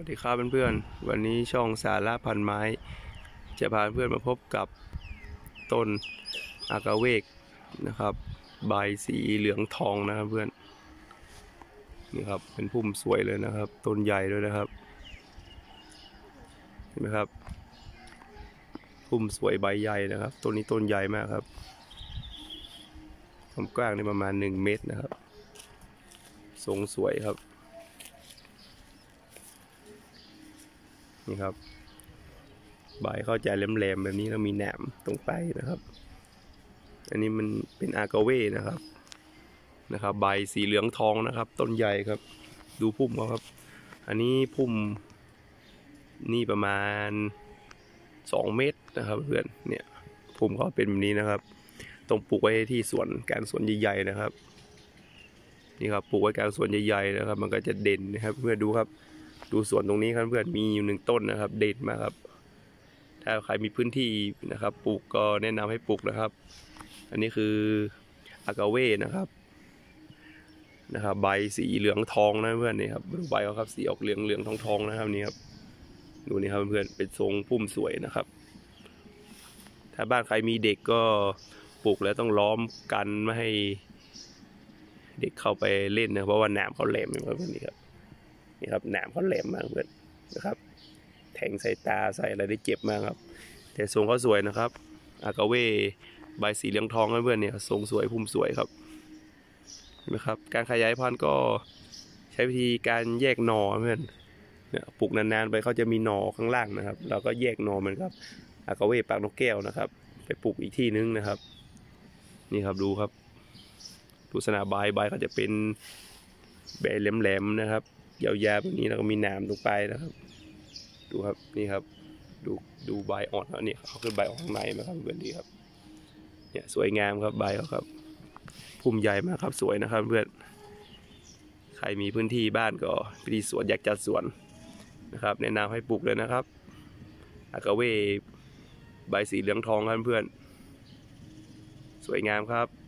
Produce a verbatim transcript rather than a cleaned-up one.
วัสดีครับเพื่อนๆวันนี้ช่องสาระพันไม้จะพาเพื่อนมาพบกับต้นอากาเวกนะครับใบสีเหลืองทองนะครับเพื่อนนี่ครับเป็นพุ่มสวยเลยนะครับต้นใหญ่ด้วยนะครับเห็นไหมครับพุ่มสวยใบใหญ่นะครับต้นนี้ต้นใหญ่มากครับความกว้างในประมาณหนึ่งเมตรนะครับทรงสวยครับนี่ครับใบเข้าใจแหลมๆแบบนี้แล้วมีแหนมตรงปลายนะครับอันนี้มันเป็นอากาเว่นะครับนะครับใบสีเหลืองทองนะครับต้นใหญ่ครับดูพุ่มเขาครับอันนี้พุ่มนี่ประมาณสองเมตรนะครับเพื่อนเนี่ยพุ่มเขาเป็นแบบนี้นะครับต้องปลูกไว้ที่สวนการสวนใหญ่ๆนะครับนี่ครับปลูกไว้การสวนใหญ่ๆนะครับมันก็จะเด่นนะครับเพื่อนดูครับดูสวนตรงนี้ครับเพื่อนมีอยู่หนึ่งต้นนะครับเด่นมากครับถ้าใครมีพื้นที่นะครับปลูกก็แนะนำให้ปลูกนะครับอันนี้คืออากาเว่นะครับนะครับใบสีเหลืองทองนะเพื่อนนี่ครับดูใบเขาครับสีออกเหลืองเหลืองทองทองนะครับนี่ครับดูนี่ครับเพื่อนเป็นทรงพุ่มสวยนะครับถ้าบ้านใครมีเด็กก็ปลูกแล้วต้องล้อมกันไม่ให้เด็กเข้าไปเล่นนะเพราะว่าหนามเขาแหลมอย่างเพื่อนนี่ครับนี่ครับหนามเขาแหลมมากเพื่อนนะครับแทงใส่ตาใส่อะไรได้เจ็บมากครับแต่ทรงเขาสวยนะครับอากาเว่ใบสีเหลืองทองเพื่อนเนี่ยทรงสวยพุ่มสวยครับนะครับการขยายพันธุ์ก็ใช้วิธีการแยกหน่อเพื่อนเนี่ยปลูกนานๆไปเขาจะมีหน่อข้างล่างนะครับเราก็แยกหน่อมันครับอากาเว่ปากนกแก้วนะครับไปปลูกอีกที่นึงนะครับนี่ครับดูครับดูสนาใบใบเขาจะเป็นใบแหลมๆนะครับยาวๆแบบนี้แล้วก็มีหนามตรงปลายนะครับดูครับนี่ครับดูดูใบอ่อนเขาเนี่ยเขาขึ้นใบออกข้างในนะครับเพื่อนดีครับเนี่ยสวยงามครับใบเขาครับพุ่มใหญ่มากครับสวยนะครับเพื่อนใครมีพื้นที่บ้านก็พื้นที่สวนอยากจัดสวนนะครับแนะนำให้ปลูกเลยนะครับอากาเว่ใบสีเหลืองทองครับเพื่อนสวยงามครับ